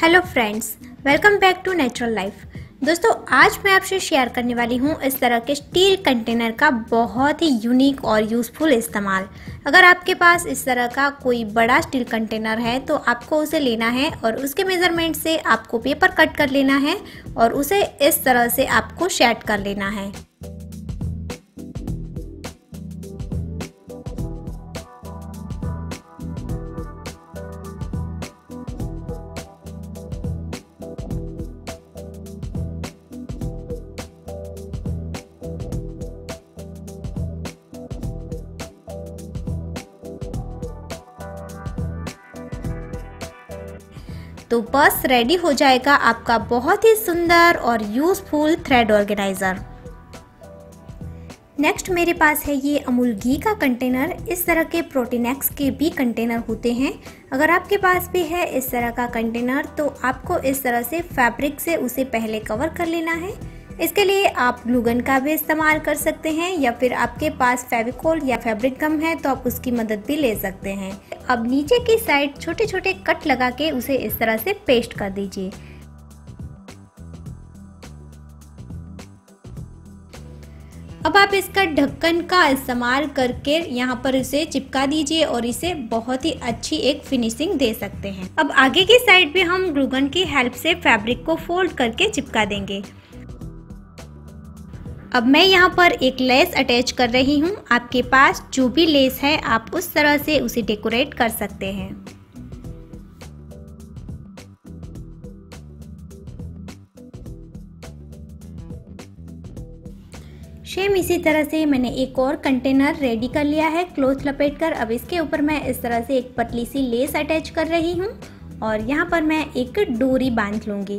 Hello friends, welcome back to natural life. दोस्तों, आज मैं आपसे शेयर करने वाली हूँ इस तरह के स्टील कंटेनर का बहुत ही यूनिक और यूज़फुल इस्तेमाल। अगर आपके पास इस तरह का कोई बड़ा स्टील कंटेनर है तो आपको उसे लेना है और उसके मेज़रमेंट से आपको पेपर कट कर लेना है और उसे इस तरह से आपको सेट कर लेना है। तो बस रेडी हो जाएगा आपका बहुत ही सुंदर और यूज़फुल थ्रेड ऑर्गेनाइज़र। नेक्स्ट मेरे पास है ये अमूल घी का कंटेनर। इस तरह के प्रोटीनेक्स के भी कंटेनर होते हैं। अगर आपके पास भी है इस तरह का कंटेनर तो आपको इस तरह से फैब्रिक से उसे पहले कवर कर लेना है। इसके लिए आप ग्लू गन का भी इस्तेमाल कर सकते हैं या फिर आपके पास फेविकोल या फैब्रिक गम है तो आप उसकी मदद भी ले सकते हैं। अब नीचे की साइड छोटे छोटे कट लगा के उसे इस तरह से पेस्ट कर दीजिए। अब आप इसका ढक्कन का इस्तेमाल करके यहाँ पर इसे चिपका दीजिए और इसे बहुत ही अच्छी एक फिनिशिंग दे सकते हैं। अब आगे की साइड पे हम ग्लू गन की हेल्प से फैब्रिक को फोल्ड करके चिपका देंगे। अब मैं यहाँ पर एक लेस अटैच कर रही हूँ। आपके पास जो भी लेस है आप उस तरह से उसे डेकोरेट कर सकते हैं। सेम इसी तरह से मैंने एक और कंटेनर रेडी कर लिया है क्लॉथ लपेटकर। अब इसके ऊपर मैं इस तरह से एक पतली सी लेस अटैच कर रही हूँ और यहाँ पर मैं एक डोरी बांध लूँगी।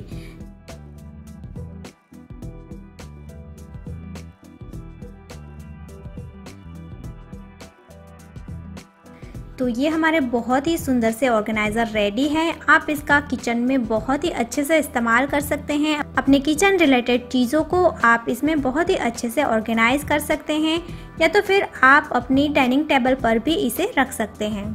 तो ये हमारे बहुत ही सुंदर से ऑर्गेनाइज़र रेडी है। आप इसका किचन में बहुत ही अच्छे से इस्तेमाल कर सकते हैं। अपने किचन रिलेटेड चीज़ों को आप इसमें बहुत ही अच्छे से ऑर्गेनाइज कर सकते हैं या तो फिर आप अपनी डाइनिंग टेबल पर भी इसे रख सकते हैं।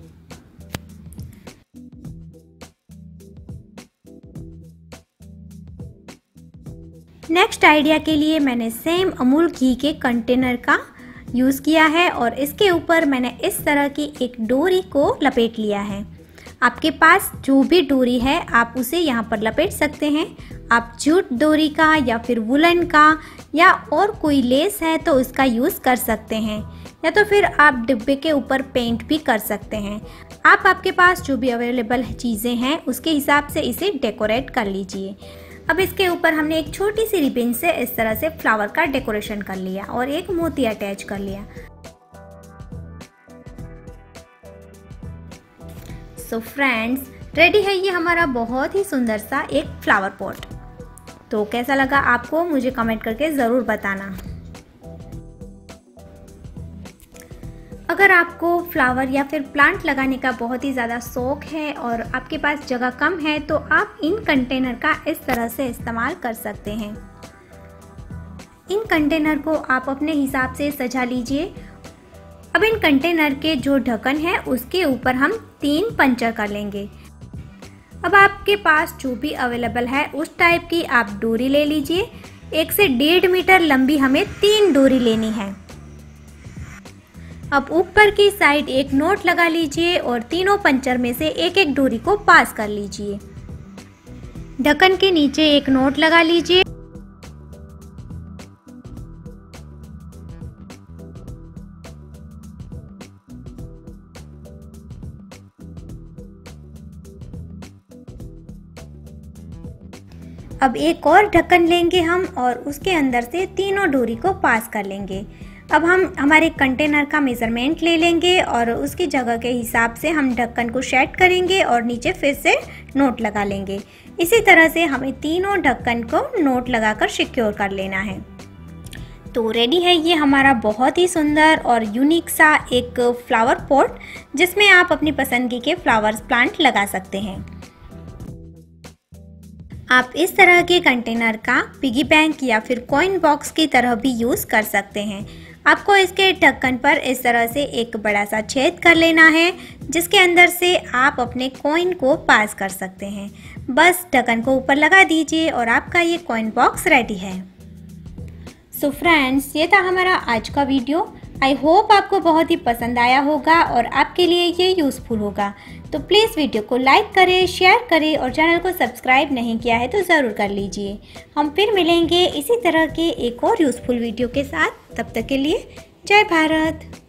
नेक्स्ट आइडिया के लिए मैंने सेम अमूल घी के कंटेनर का यूज़ किया है और इसके ऊपर मैंने इस तरह की एक डोरी को लपेट लिया है। आपके पास जो भी डोरी है आप उसे यहाँ पर लपेट सकते हैं। आप जूट डोरी का या फिर वुलन का या और कोई लेस है तो उसका यूज़ कर सकते हैं या तो फिर आप डिब्बे के ऊपर पेंट भी कर सकते हैं। आप आपके पास जो भी अवेलेबल चीज़ें हैं उसके हिसाब से इसे डेकोरेट कर लीजिए। अब इसके ऊपर हमने एक छोटी सी रिबन से इस तरह से फ्लावर का डेकोरेशन कर लिया और एक मोती अटैच कर लिया। सो फ्रेंड्स, रेडी है ये हमारा बहुत ही सुंदर सा एक फ्लावर पॉट। तो कैसा लगा आपको मुझे कमेंट करके ज़रूर बताना। अगर आपको फ्लावर या फिर प्लांट लगाने का बहुत ही ज़्यादा शौक है और आपके पास जगह कम है तो आप इन कंटेनर का इस तरह से इस्तेमाल कर सकते हैं। इन कंटेनर को आप अपने हिसाब से सजा लीजिए। अब इन कंटेनर के जो ढक्कन है उसके ऊपर हम 3 पंचर कर लेंगे। अब आपके पास जो भी अवेलेबल है उस टाइप की आप डोरी ले लीजिए। 1 से 1.5 मीटर लंबी हमें 3 डोरी लेनी है। अब ऊपर की साइड एक नोट लगा लीजिए और तीनों पंचर में से एक एक डोरी को पास कर लीजिए। ढक्कन के नीचे एक नोट लगा लीजिए। अब एक और ढक्कन लेंगे हम और उसके अंदर से तीनों डोरी को पास कर लेंगे। अब हम हमारे कंटेनर का मेज़रमेंट ले लेंगे और उसकी जगह के हिसाब से हम ढक्कन को सेट करेंगे और नीचे फिर से नोट लगा लेंगे। इसी तरह से हमें तीनों ढक्कन को नोट लगाकर सिक्योर कर लेना है। तो रेडी है ये हमारा बहुत ही सुंदर और यूनिक सा एक फ्लावर पॉट जिसमें आप अपनी पसंद के फ्लावर्स प्लांट लगा सकते हैं। आप इस तरह के कंटेनर का पिगी बैंक या फिर कॉइन बॉक्स की तरह भी यूज़ कर सकते हैं। आपको इसके ढक्कन पर इस तरह से एक बड़ा सा छेद कर लेना है, जिसके अंदर से आप अपने कॉइन को पास कर सकते हैं। बस ढक्कन को ऊपर लगा दीजिए और आपका ये कॉइन बॉक्स रेडी है। सो फ्रेंड्स, ये था हमारा आज का वीडियो। आई होप आपको बहुत ही पसंद आया होगा और आपके लिए ये यूज़फुल होगा। तो प्लीज़ वीडियो को लाइक करें, शेयर करें और चैनल को सब्सक्राइब नहीं किया है तो ज़रूर कर लीजिए। हम फिर मिलेंगे इसी तरह के एक और यूज़फुल वीडियो के साथ। तब तक के लिए जय भारत।